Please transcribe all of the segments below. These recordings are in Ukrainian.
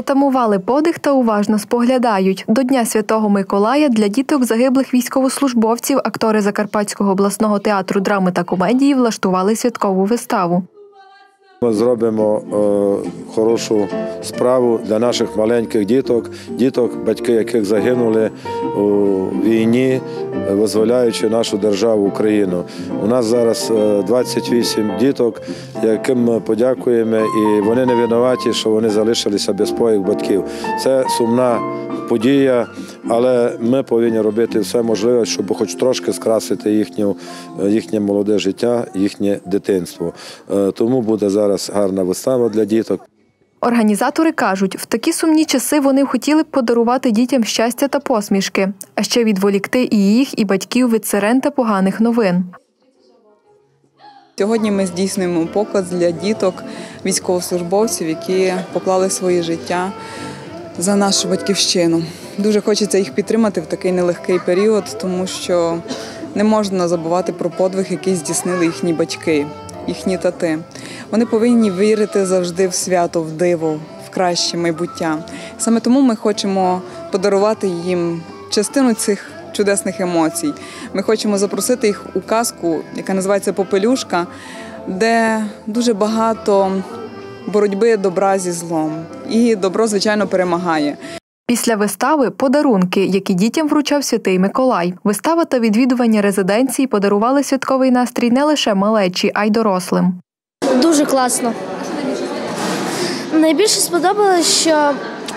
затамували подих та уважно споглядають. До Дня Святого Миколая для діток загиблих військовослужбовців актори Закарпатського обласного театру драми та комедії влаштували святкову виставу. Ми зробимо хорошу справу для наших маленьких діток, батьки яких загинули у війні, визволяючи нашу державу Україну. У нас зараз 28 діток, яким ми подякуємо, і вони не винуваті, що вони залишилися без своїх батьків. Це сумна подія, але ми повинні робити все можливе, щоб хоч трошки скрасити їхнє молоде життя, їхнє дитинство. Тому буде зараз гарна вистава для діток. Організатори кажуть, в такі сумні часи вони хотіли б подарувати дітям щастя та посмішки, а ще відволікти і їх, і батьків від сирен та поганих новин. Сьогодні ми здійснюємо показ для діток, військовослужбовців, які поклали своє життя за нашу батьківщину. Дуже хочеться їх підтримати в такий нелегкий період, тому що не можна забувати про подвиг, який здійснили їхні батьки, їхні тати. Вони повинні вірити завжди в свято, в диво, в краще майбуття. Саме тому ми хочемо подарувати їм частину цих чудесних емоцій. Ми хочемо запросити їх у казку, яка називається «Попелюшка», де дуже багато боротьби добра зі злом. І добро, звичайно, перемагає. Після вистави – подарунки, які дітям вручав Святий Миколай. Вистава та відвідування резиденції подарували святковий настрій не лише малечі, а й дорослим. Дуже класно. Найбільше сподобалось, що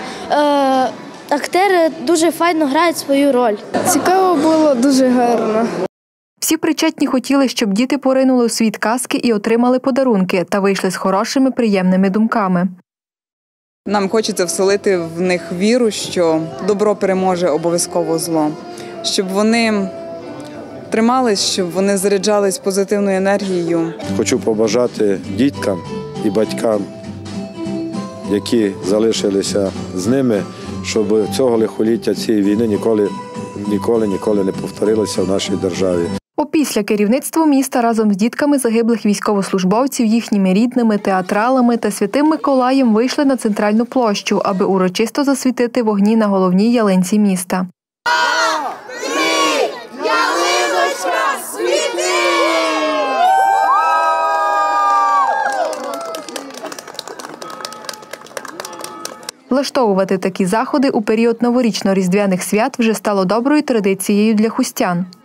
актори дуже файно грають свою роль. Цікаво було, дуже гарно. Всі причетні хотіли, щоб діти поринули у світ казки і отримали подарунки та вийшли з хорошими, приємними думками. Нам хочеться вселити в них віру, що добро переможе обов'язково зло. Щоб вони тримались, щоб вони заряджались позитивною енергією. Хочу побажати діткам і батькам, які залишилися з ними, щоб цього лихоліття, цієї війни ніколи не повторилося в нашій державі. Опісля керівництво міста разом з дітками загиблих військовослужбовців, їхніми рідними, театралами та Святим Миколаєм вийшли на центральну площу, аби урочисто засвітити вогні на головній ялинці міста. Влаштовувати такі заходи у період новорічно-різдвяних свят вже стало доброю традицією для хустян.